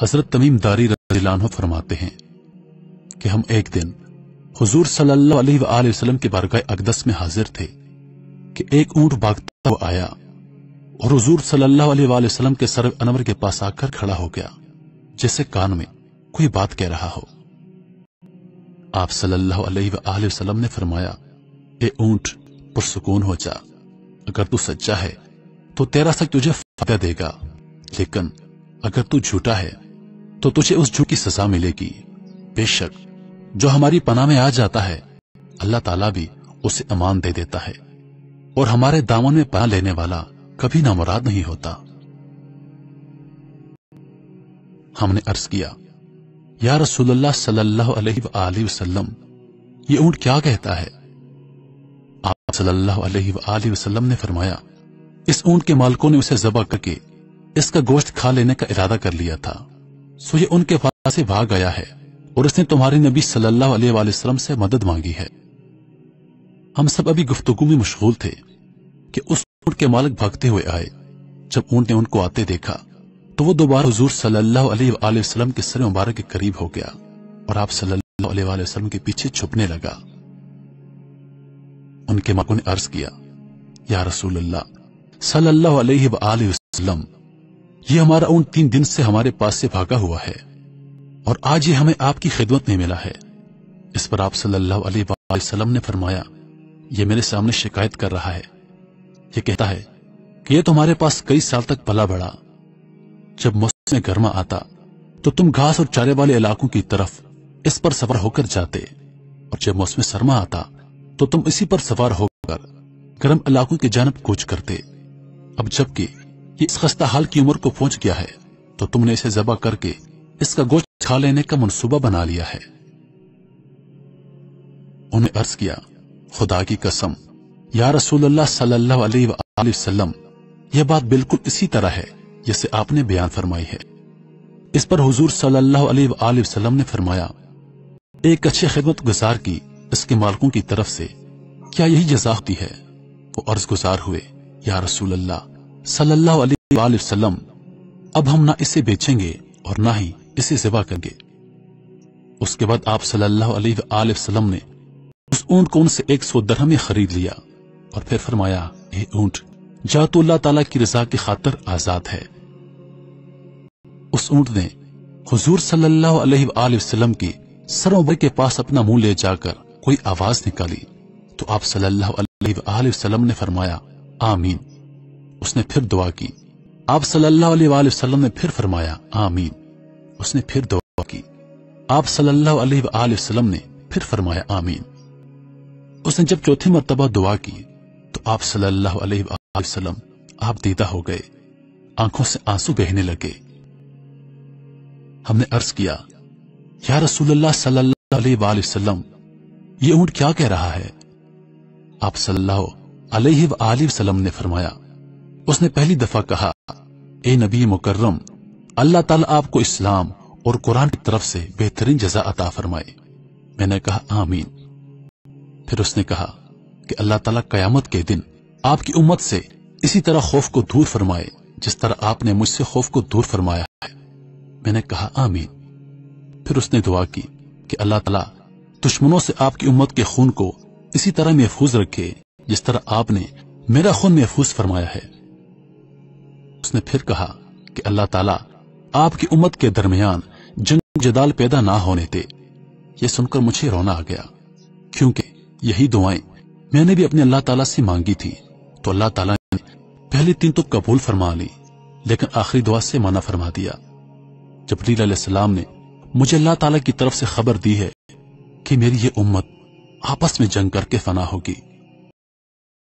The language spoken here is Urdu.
حضرت تمیم داری رضی اللہ عنہ فرماتے ہیں کہ ہم ایک دن حضور صلی اللہ علیہ وآلہ وسلم کے بارگاہ اقدس میں حاضر تھے کہ ایک اونٹ بھاگتا ہوا آیا اور حضور صلی اللہ علیہ وآلہ وسلم کے سر انور کے پاس آ کر کھڑا ہو گیا، جیسے کان میں کوئی بات کہہ رہا ہو۔ آپ صلی اللہ علیہ وآلہ وسلم نے فرمایا، اے اونٹ پرسکون ہو جا، اگر تو سچا ہے تو تیرا سچ تجھے فائدہ دے گا، لیکن اگر تو جھوٹا ہے تو تجھے اس جھوٹ کی سزا ملے گی۔ بے شک جو ہماری پناہ میں آ جاتا ہے اللہ تعالیٰ بھی اسے امان دے دیتا ہے، اور ہمارے دامن میں پناہ لینے والا کبھی نامراد نہیں ہوتا۔ ہم نے عرض کیا، یا رسول اللہ صلی اللہ علیہ وآلہ وسلم، یہ اونٹ کیا کہتا ہے؟ آپ صلی اللہ علیہ وآلہ وسلم نے فرمایا، اس اونٹ کے مالکوں نے اسے ذبح کر کے اس کا گوشت کھا لینے کا ارادہ کر لیا تھا، سو یہ ان کے پاس سے بھاگ گیا ہے اور اس نے تمہارے نبی صلی اللہ علیہ وآلہ وسلم سے مدد مانگی ہے۔ ہم سب ابھی گفتگو میں مشغول تھے کہ اس اونٹ کے مالک بھاگتے ہوئے آئے۔ جب اونٹ نے ان کو آتے دیکھا تو وہ دوبارہ حضور صلی اللہ علیہ وآلہ وسلم کے سر مبارک کے قریب ہو گیا اور آپ صلی اللہ علیہ وآلہ وسلم کے پیچھے چھپنے لگا۔ ان کے مالکوں نے عرض کیا، یا رسول اللہ صلی اللہ علیہ وآلہ وسلم، یہ ہمارا اونٹ 3 دن سے ہمارے پاس سے بھاگا ہوا ہے اور آج یہ ہمیں آپ کی خدمت میں ملا ہے۔ اس پر آپ صلی اللہ علیہ وآلہ وسلم نے فرمایا، یہ میرے سامنے شکایت کر رہا ہے، یہ کہتا ہے کہ یہ تمہارے پاس کئی سال تک پلا بڑھا، جب موسم گرما آتا تو تم گھاس اور چارے والے علاقوں کی طرف اس پر سوار ہو کر جاتے، اور جب موسم سرما آتا تو تم اسی پر سوار ہو کر گرم علاقوں کی جانب کوچ کرتے۔ اب جبکہ یہ اس خستہ حال کی عمر کو پہنچ گیا ہے تو تم نے اسے ذبح کر کے اس کا گوشت کھا لینے کا منصوبہ بنا لیا ہے۔ انہیں عرض کیا، خدا کی قسم یا رسول اللہ صلی اللہ علیہ وآلہ وسلم، یہ بات بالکل اسی طرح ہے جسے آپ نے بیان فرمائی ہے۔ اس پر حضور صلی اللہ علیہ وآلہ وسلم نے فرمایا، ایک اچھے خدمت گزار کی اس کے مالکوں کی طرف سے کیا یہی جزا ہوتی ہے؟ وہ عرض گزار ہوئے، یا رسول اللہ صلی اللہ علیہ وآلہ وسلم، اب ہم نہ اسے بیچیں گے اور نہ ہی اسے ذبح کریں گے۔ اس کے بعد آپ صلی اللہ علیہ وآلہ وسلم نے اس اونٹ کو ان سے 100 درہم میں خرید لیا اور پھر فرمایا، اے اونٹ جا تو اللہ تعالیٰ کی رضا کی خاطر آزاد ہے۔ اس اونٹ نے حضور صلی اللہ علیہ وآلہ وسلم کی سر مبارک کے پاس اپنا منہ لے جا کر کوئی آواز نکالی تو آپ صلی اللہ علیہ وآلہ وسلم نے فرمایا، آمین۔ اس نے پھر دعا کی، آپ صلی اللہ علیہ وآلہ وسلم نے پھر فرمایا، آمین۔ اس نے پھر دعا کی، آپ صلی اللہ علیہ وآلہ وسلم نے پھر فرمایا، آمین۔ اس نے جب چوتھی مرتبہ دعا کی تو آپ صلی اللہ علیہ وآلہ وسلم آپ دیدہ ہو گئے، آنکھوں سے آنسو بہنے لگے۔ ہم نے عرض کیا، یا رسول اللہ صلی اللہ علیہ وآلہ وسلم، یہ اونٹ کیا کہہ رہا ہے؟ آپ صلی اللہ علیہ وآلہ وسلم نے فرمایا، اس نے پہلی دفعہ کہا، اے نبی مکرم، اللہ تعالیٰ آپ کو اسلام اور قرآن کی طرف سے بہترین جزا عطا فرمائے۔ میں نے کہا، آمین۔ پھر اس نے کہا کہ اللہ تعالیٰ قیامت کے دن آپ کی امت سے اسی طرح خوف کو دور فرمائے جس طرح آپ نے مجھ سے خوف کو دور فرمایا ہے۔ میں نے کہا، آمین۔ پھر اس نے دعا کی کہ اللہ تعالیٰ دشمنوں سے آپ کی امت کے خون کو اسی طرح محفوظ رکھے جس طرح آپ نے میرا خون محفوظ فرمایا ہے۔ اس نے پھر کہا کہ اللہ تعالیٰ آپ کی امت کے درمیان جنگ جدال پیدا نہ ہونے دے۔ یہ سن کر مجھے رونا آ گیا، کیونکہ یہی دعائیں میں نے بھی اپنے اللہ تعالیٰ سے مانگی تھی، تو اللہ تعالیٰ نے پہلی 3 تو قبول فرما لی، لیکن آخری دعا سے منع فرما دیا۔ جبریل علیہ السلام نے مجھے اللہ تعالیٰ کی طرف سے خبر دی ہے کہ میری یہ امت آپس میں جنگ کر کے فنا ہوگی۔